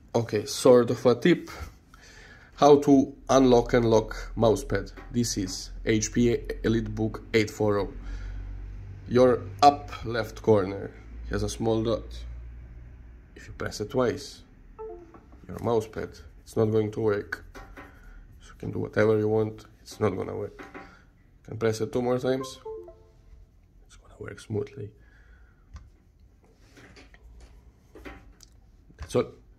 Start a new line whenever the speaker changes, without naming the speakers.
Okay, sort of a tip. How to unlock and lock mousepad. This is HP EliteBook 840. Your up left corner has a small dot. If you press it twice, your mousepad, it's not going to work. So you can do whatever you want, it's not gonna work. You can press it 2 more times, it's gonna work smoothly. That's all.